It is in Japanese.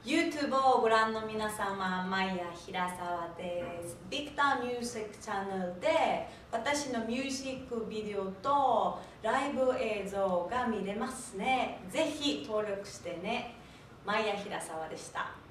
YouTube をご覧の皆様、マイヤ平沢です。ビクターミュージックチャンネルで私のミュージックビデオとライブ映像が見れますね。ぜひ登録してね。マイヤ平沢でした。